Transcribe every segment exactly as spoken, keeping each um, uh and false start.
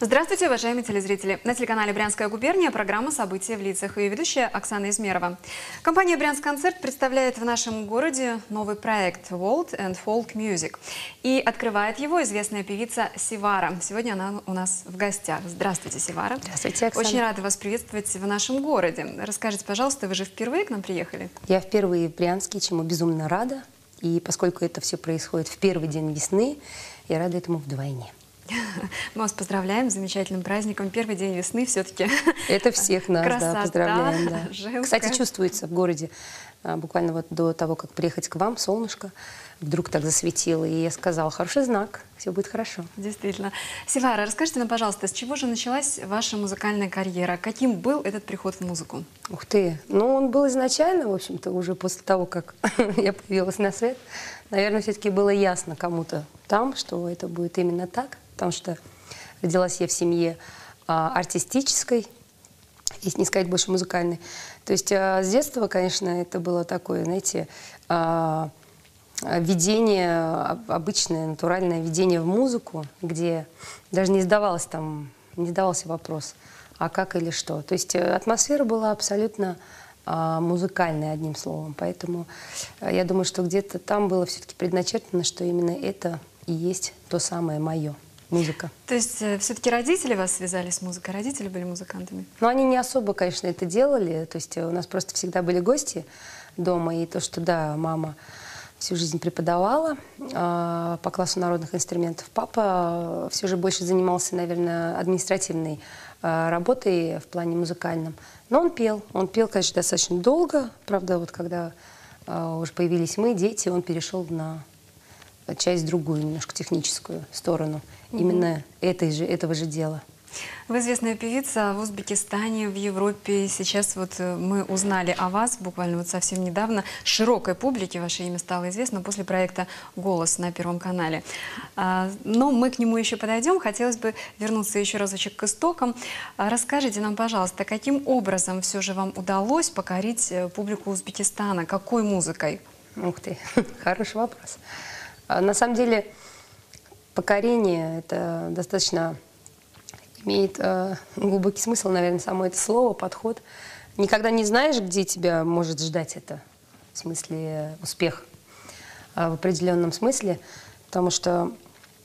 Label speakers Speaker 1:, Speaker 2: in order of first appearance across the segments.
Speaker 1: Здравствуйте, уважаемые телезрители! На телеканале «Брянская губерния» программа «События в лицах» и ведущая Оксана Измерова. Компания «Брянсконцерт» представляет в нашем городе новый проект «World and Folk Music». И открывает его известная певица Севара. Сегодня она у нас в гостях. Здравствуйте, Севара.
Speaker 2: Здравствуйте, Оксана.
Speaker 1: Очень рада вас приветствовать в нашем городе. Расскажите, пожалуйста, вы же впервые к нам приехали?
Speaker 2: Я впервые в Брянске, чему безумно рада. И поскольку это все происходит в первый день весны, я рада этому вдвойне.
Speaker 1: Мы вас поздравляем с замечательным праздником. Первый день весны все-таки.
Speaker 2: Это всех нас,
Speaker 1: красота,
Speaker 2: да, поздравляем. Да.
Speaker 1: Женская.
Speaker 2: Кстати, чувствуется в городе, буквально вот до того, как приехать к вам, солнышко вдруг так засветило. И я сказала, хороший знак, все будет хорошо.
Speaker 1: Действительно. Севара, расскажите нам, пожалуйста, с чего же началась ваша музыкальная карьера? Каким был этот приход в музыку?
Speaker 2: Ух ты! Ну, он был изначально, в общем-то, уже после того, как я появилась на свет. Наверное, все-таки было ясно кому-то там, что это будет именно так. Потому что родилась я в семье а, артистической, если не сказать больше музыкальной. То есть а, с детства, конечно, это было такое, знаете, а, введение, обычное, натуральное введение в музыку, где даже не задавалось там, не задавался вопрос, а как или что. То есть атмосфера была абсолютно а, музыкальная, одним словом. Поэтому а, я думаю, что где-то там было все-таки предначертано, что именно это и есть то самое мое. Музыка.
Speaker 1: То есть все-таки родители вас связали с музыкой? Родители были музыкантами?
Speaker 2: Ну, они не особо, конечно, это делали. То есть у нас просто всегда были гости дома. И то, что, да, мама всю жизнь преподавала э, по классу народных инструментов. Папа все же больше занимался, наверное, административной э, работой в плане музыкальном. Но он пел. Он пел, конечно, достаточно долго. Правда, вот когда э, уже появились мы, дети, он перешел на часть другую, немножко техническую сторону. Именно этой же, этого же дела.
Speaker 1: Вы известная певица в Узбекистане, в Европе. Сейчас вот мы узнали о вас буквально вот совсем недавно. Широкой публике ваше имя стало известно после проекта «Голос» на Первом канале. Но мы к нему еще подойдем. Хотелось бы вернуться еще разочек к истокам. Расскажите нам, пожалуйста, каким образом все же вам удалось покорить публику Узбекистана? Какой музыкой?
Speaker 2: Ух ты, хороший вопрос. На самом деле, покорение – это достаточно имеет э, глубокий смысл, наверное, само это слово, подход. Никогда не знаешь, где тебя может ждать это, в смысле успех, э, в определенном смысле, потому что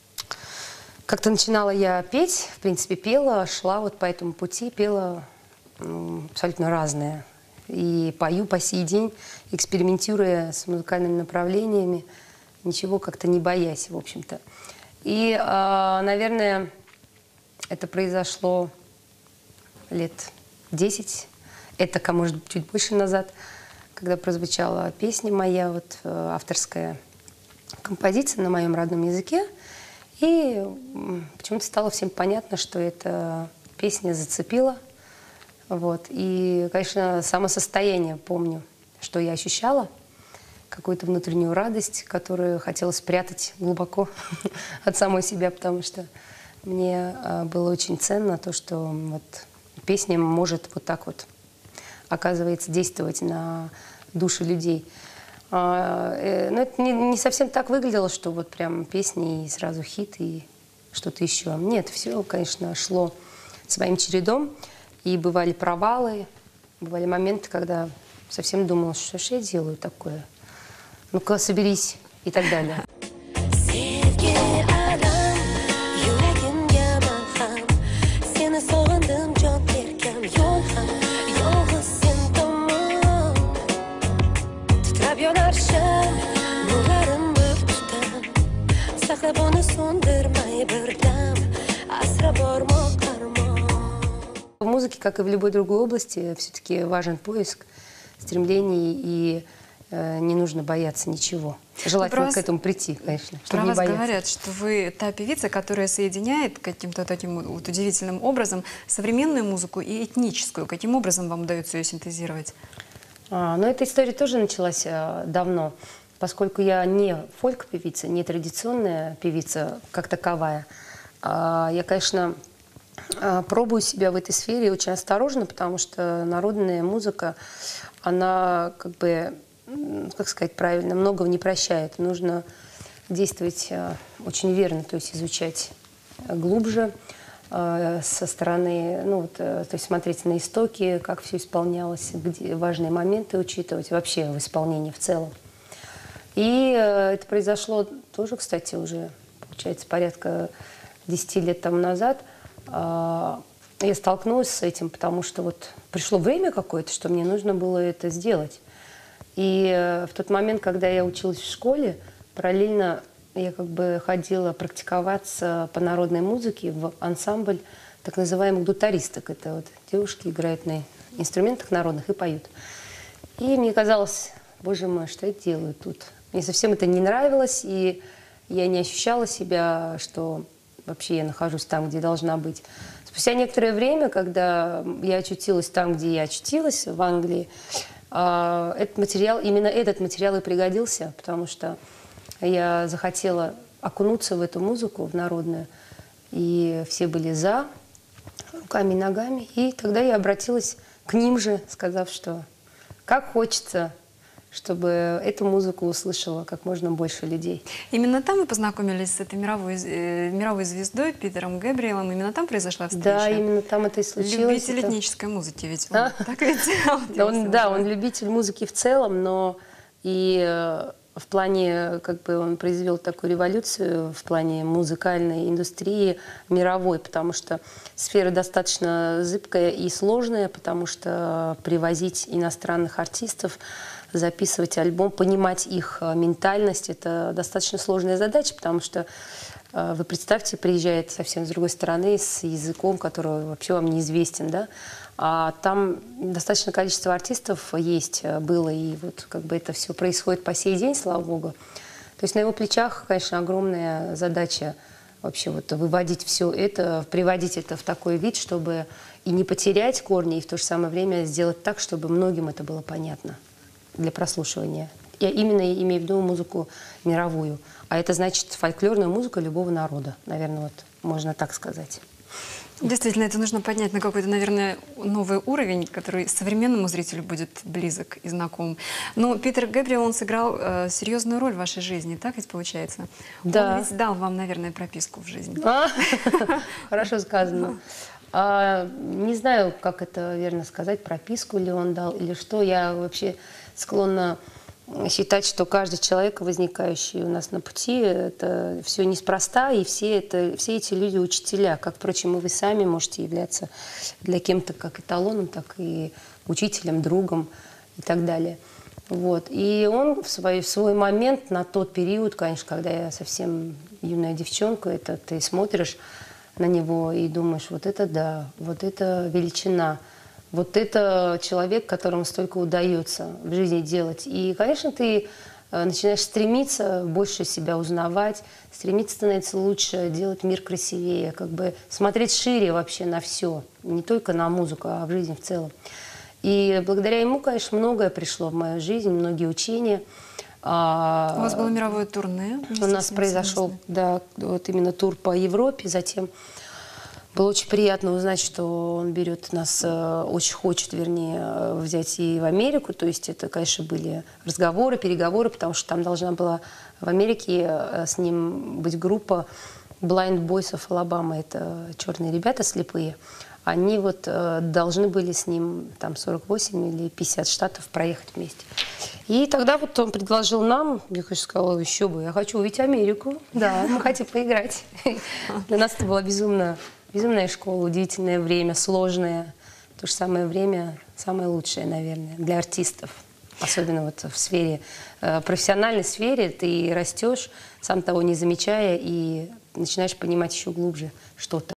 Speaker 2: как-то начинала я петь, в принципе, пела, шла вот по этому пути, пела ну, абсолютно разное. И пою по сей день, экспериментируя с музыкальными направлениями, ничего как-то не боясь, в общем-то. И, э, наверное, это произошло лет десять, это, может быть, чуть больше назад, когда прозвучала песня моя, вот, э, авторская композиция на моем родном языке. И почему-то стало всем понятно, что эта песня зацепила. Вот. И, конечно, само состояние помню, что я ощущала. Какую-то внутреннюю радость, которую хотела спрятать глубоко от самой себя, потому что мне было очень ценно то, что вот песня может вот так вот, оказывается, действовать на души людей. Но это не, не совсем так выглядело, что вот прям песни и сразу хит и что-то еще. Нет, все, конечно, шло своим чередом, и бывали провалы, бывали моменты, когда совсем думала, что же я делаю такое. Ну-ка, соберись и так далее. В музыке, как и в любой другой области, все-таки важен поиск, стремлений и не нужно бояться ничего. Желательно вас, к этому прийти, конечно.
Speaker 1: Про вас говорят, что вы та певица, которая соединяет каким-то таким вот удивительным образом современную музыку и этническую. Каким образом вам удается ее синтезировать?
Speaker 2: А, ну, эта история тоже началась а, давно, поскольку я не фольк-певица, не традиционная певица как таковая. А, я, конечно, а, пробую себя в этой сфере очень осторожно, потому что народная музыка, она как бы... как сказать правильно, многого не прощает. Нужно действовать очень верно, то есть изучать глубже, э, со стороны, ну, вот, э, то есть смотреть на истоки, как все исполнялось, где важные моменты учитывать вообще в исполнении в целом. И э, это произошло тоже, кстати, уже, получается, порядка десяти лет тому назад. Э, я столкнулась с этим, потому что вот пришло время какое-то, что мне нужно было это сделать. И э, в тот момент, когда я училась в школе, параллельно я как бы ходила практиковаться по народной музыке в ансамбль так называемых дутаристок. Это вот девушки играют на инструментах народных и поют. И мне казалось, боже мой, что я делаю тут? Мне совсем это не нравилось, и я не ощущала себя, что вообще я нахожусь там, где должна быть. Спустя некоторое время, когда я очутилась там, где я очутилась, в Англии, этот материал, именно этот материал и пригодился, потому что я захотела окунуться в эту музыку, в народную, и все были за, руками и ногами. И тогда я обратилась к ним же, сказав, что как хочется, чтобы эту музыку услышало как можно больше людей.
Speaker 1: Именно там вы познакомились с этой мировой, э, мировой звездой Питером Гэбриэлом? Именно там произошла встреча?
Speaker 2: Да, именно там это и случилось.
Speaker 1: Любитель
Speaker 2: это...
Speaker 1: этнической музыки, ведь он
Speaker 2: а?
Speaker 1: так ведь
Speaker 2: он, Да, он любитель музыки в целом, но и э, в плане, как бы он произвел такую революцию в плане музыкальной индустрии мировой, потому что сфера достаточно зыбкая и сложная, потому что привозить иностранных артистов, записывать альбом, понимать их ментальность – это достаточно сложная задача, потому что вы представьте, приезжает совсем с другой стороны, с языком, который вообще вам неизвестен, да? А там достаточное количество артистов есть, было, и вот как бы это все происходит по сей день, слава богу. То есть на его плечах, конечно, огромная задача вообще вот выводить все это, приводить это в такой вид, чтобы и не потерять корни, и в то же самое время сделать так, чтобы многим это было понятно для прослушивания. Я именно имею в виду музыку мировую. А это значит фольклорная музыка любого народа. Наверное, вот можно так сказать.
Speaker 1: Действительно, это нужно поднять на какой-то, наверное, новый уровень, который современному зрителю будет близок и знаком. Но Питер Гэбриэл, он сыграл э, серьезную роль в вашей жизни, так ведь получается?
Speaker 2: Да.
Speaker 1: Он ведь дал вам, наверное, прописку в жизни.
Speaker 2: Хорошо сказано. Не знаю, как это верно сказать, прописку ли он дал или что. Я вообще склонна считать, что каждый человек, возникающий у нас на пути, это все неспроста, и все, это, все эти люди учителя, как, впрочем, и вы сами можете являться для кем-то как эталоном, так и учителем, другом и так далее. Вот. И он в свой, в свой момент, на тот период, конечно, когда я совсем юная девчонка, это ты смотришь на него и думаешь, вот это да, вот это величина. Вот это человек, которому столько удается в жизни делать. И, конечно, ты начинаешь стремиться больше себя узнавать, стремиться становиться лучше, делать мир красивее, как бы смотреть шире вообще на все, не только на музыку, а в жизни в целом. И благодаря ему, конечно, многое пришло в мою жизнь, многие учения.
Speaker 1: У вас было мировое турне?
Speaker 2: У нас произошел, да, вот именно тур по Европе, затем... Было очень приятно узнать, что он берет нас, очень хочет, вернее, взять и в Америку. То есть это, конечно, были разговоры, переговоры, потому что там должна была в Америке с ним быть группа Blind Boys of Alabama. Это черные ребята слепые. Они вот должны были с ним там сорок восемь или пятьдесят штатов проехать вместе. И тогда вот он предложил нам, я, конечно, сказала, еще бы, я хочу увидеть Америку. Да, мы хотим поиграть. Для нас это было безумно... Безумная школа, удивительное время, сложное. В то же самое время самое лучшее, наверное, для артистов. Особенно вот в сфере, э, профессиональной сфере ты растешь, сам того не замечая, и начинаешь понимать еще глубже что-то.